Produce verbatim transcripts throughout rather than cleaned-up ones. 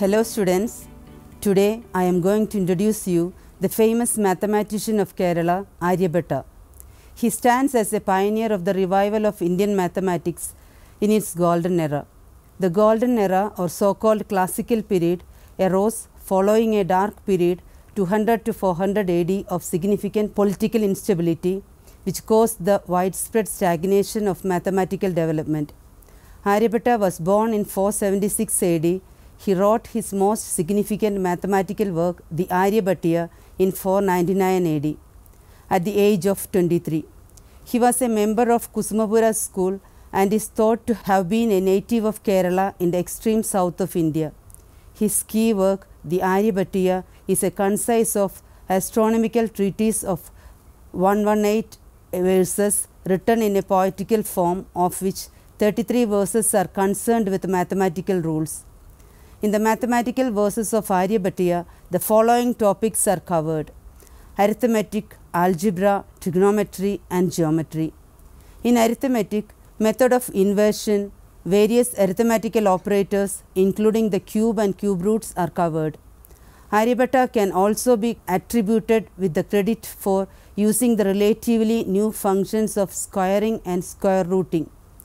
Hello students, today I am going to introduce you the famous mathematician of Kerala, Aryabhatta. He stands as a pioneer of the revival of Indian mathematics in its golden era. The golden era, or so-called classical period, arose following a dark period two hundred to four hundred A D of significant political instability which caused the widespread stagnation of mathematical development. Aryabhatta was born in four seventy-six A D. He wrote his most significant mathematical work, the Aryabhatiya, in four ninety-nine A D at the age of twenty-three. He was a member of Kusumapura school and is thought to have been a native of Kerala in the extreme south of India. His key work, the Aryabhatiya, is a concise of astronomical treatise of one hundred eighteen verses written in a poetical form, of which thirty-three verses are concerned with mathematical rules. In the mathematical verses of Aryabhatiya, the following topics are covered: arithmetic, algebra, trigonometry and geometry. In arithmetic, method of inversion, various arithmetical operators including the cube and cube roots are covered. Aryabhatta can also be attributed with the credit for using the relatively new functions of squaring and square rooting.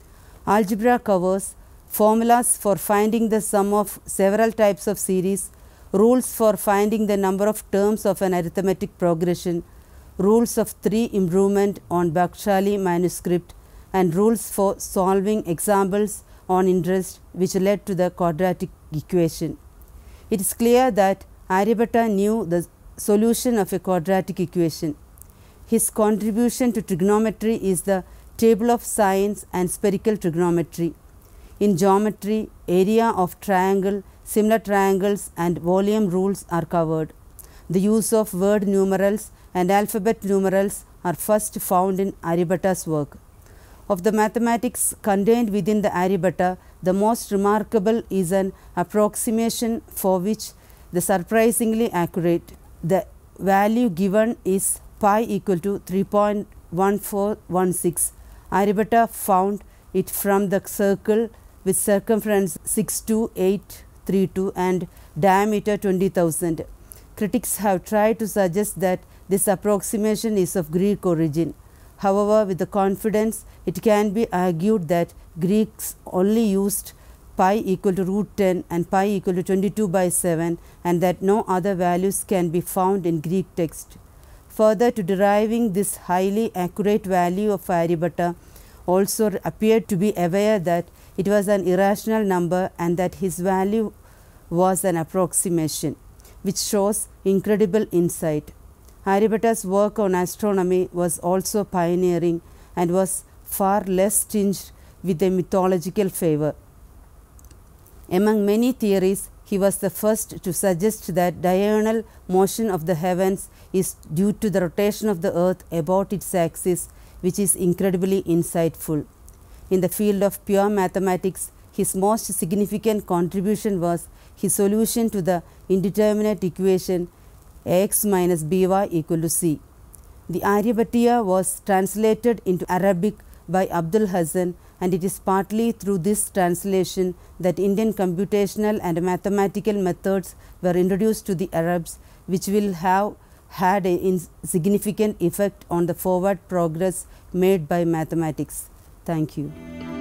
Algebra covers formulas for finding the sum of several types of series, rules for finding the number of terms of an arithmetic progression, rules of three improvement on Bakhshali manuscript, and rules for solving examples on interest which led to the quadratic equation. It is clear that Aryabhatta knew the solution of a quadratic equation. His contribution to trigonometry is the table of sines and spherical trigonometry. In geometry, area of triangle, similar triangles and volume rules are covered. The use of word numerals and alphabet numerals are first found in Aryabhatta's work. Of the mathematics contained within the Aryabhatta, the most remarkable is an approximation for which the surprisingly accurate. The value given is pi equal to three point one four one six. Aryabhatta found it from the circle with circumference six two eight three two and diameter twenty thousand. Critics have tried to suggest that this approximation is of Greek origin. However, with the confidence, it can be argued that Greeks only used pi equal to root ten and pi equal to twenty-two by seven, and that no other values can be found in Greek text. Further, to deriving this highly accurate value of Aryabhatta also appeared to be aware that it was an irrational number and that his value was an approximation, which shows incredible insight. Aryabhatta's work on astronomy was also pioneering and was far less tinged with a mythological favour. Among many theories, he was the first to suggest that diurnal motion of the heavens is due to the rotation of the earth about its axis, which is incredibly insightful. In the field of pure mathematics, his most significant contribution was his solution to the indeterminate equation Ax minus By equal to C. The Aryabhatiya was translated into Arabic by Abdul Hasan, and it is partly through this translation that Indian computational and mathematical methods were introduced to the Arabs, which will have had a significant effect on the forward progress made by mathematics. Thank you.